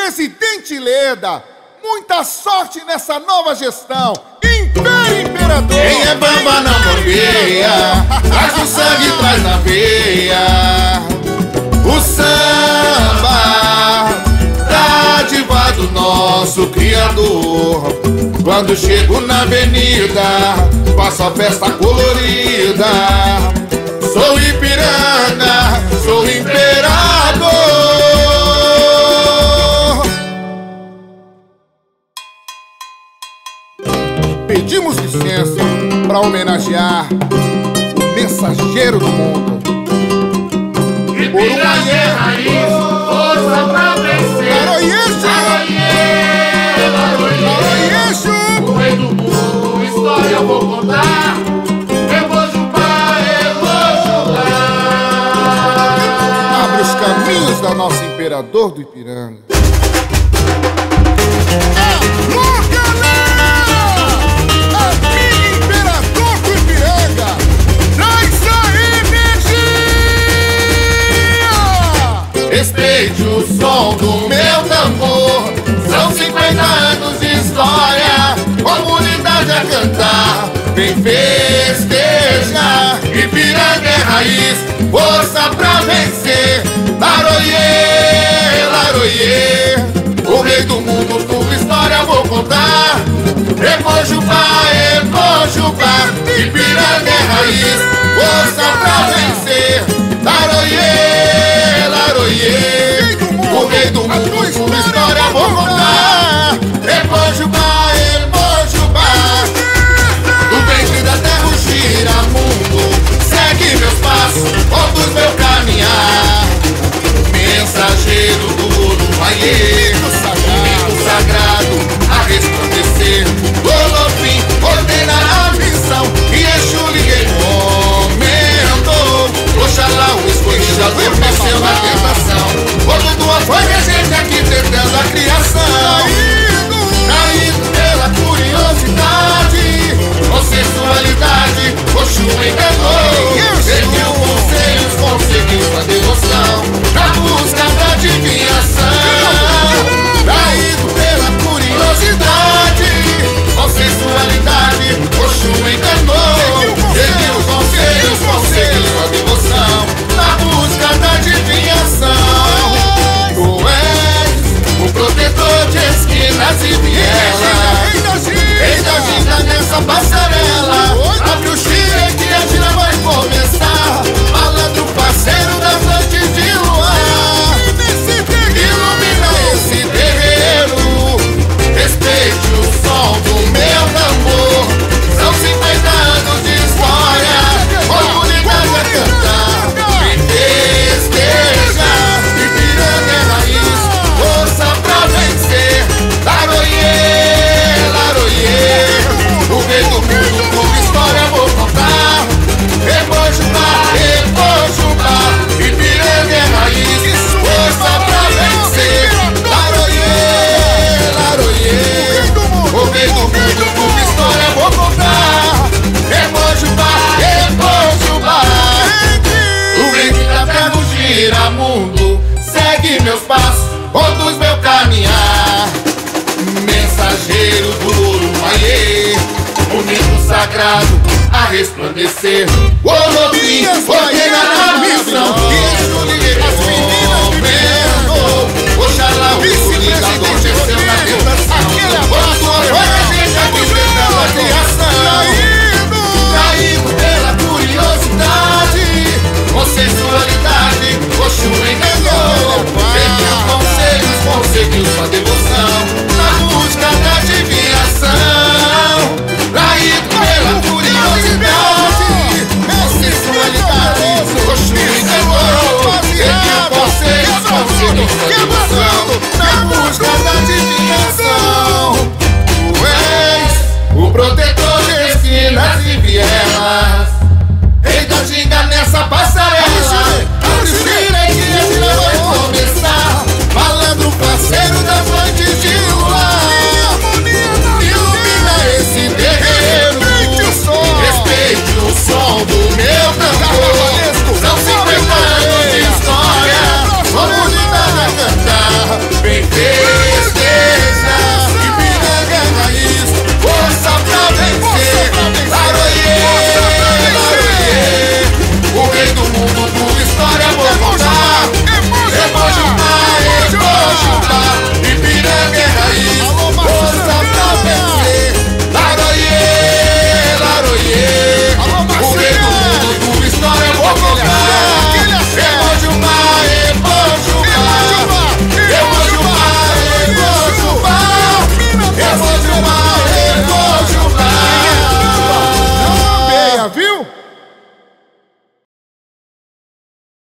Vice-presidente Leda, muita sorte nessa nova gestão. Império Imperador! Quem é bamba não bombeia, traz o sangue, traz na veia. O samba, dádiva do nosso Criador. Quando chego na avenida, faço a festa colorida. Sou Ipiranga, sou imperador. Pedimos licença para homenagear o mensageiro do mundo. Ipiranga é raiz, força pra vencer. Laroyeixo! O rei do mundo, história eu vou contar. Eu vou chupar, eu vou chutar. Abre os caminhos da nossa imperador do Ipiranga. Respeite o som do meu tambor. São 50 anos de história, comunidade a cantar, vem festejar. Ipiranga é raiz, força pra vencer. Laroyê, Laroyê, o rei do mundo, tua história vou contar. Emojubá, Emojubá, Ipiranga é raiz, força pra vencer. Laroyê, Laroyê, o rei do mundo, tua história vou contar. Emojubá, Emojubá, do ventre da terra o giramundo. Segue meus passos, conduz meu caminhar. Mensageiro do Uruguaiê, domingo sagrado a resplandecer. Golofim ordena a missão e Exu lhe recomendou. Oxalá o escolhido adormeceu na tentação. Quando tua foi a gente arquitetando a criação. Traído pela curiosidade, com sensualidade, Oxu enganou. Seguiu conselhos, conseguiu sua devoção, na busca da adivinhação. Traído pela curiosidade, com sensualidade, Oxu enganou. Seguiu conselhos, conseguiu sua devoção, na busca da adivinhação. Tu és o protetor de esquinas e vielas, rei da ginga nessa passarela. Abre o chile que a gira vai começar. Malandro parceiro das noites de luar, ilumina esse terreiro. Respeite o som do meu tambor. São 50 anos de história, comunidade a cantar, vem festejar. Ipiranga é raiz, força pra vencer. Laroyê, Laroyê, o rei do mundo, tua história vou contar. Emojubá, Emojubá, Ipiranga é raiz, força pra vencer. Laroyê, Laroyê, o rei do mundo, tua história vou contar. Emojubá, Emojubá, o rei da terra o giramundo. Segue meus passos, conduz meu caminhar. Mensageiro do Uruguaiê, momento sagrado a resplandecer. Golofim ordena a missão e Exu lhe recomendou. Oxalá o escolhido adormeceu na tentação. Quando tua foi a gente arquitetando a criação. Traído pela curiosidade, com sensualidade, Oxu enganou. Seguiu conselhos, conseguiu sua devoção, na busca da adivinhação. Traído pela curiosidade, com sensualidade, Oxu enganou. Seguiu conselhos, conseguiu sua devoção, na busca da adivinhação. Tu és o protetor de esquinas e vielas, rei da ginga nessa passarela. Abre o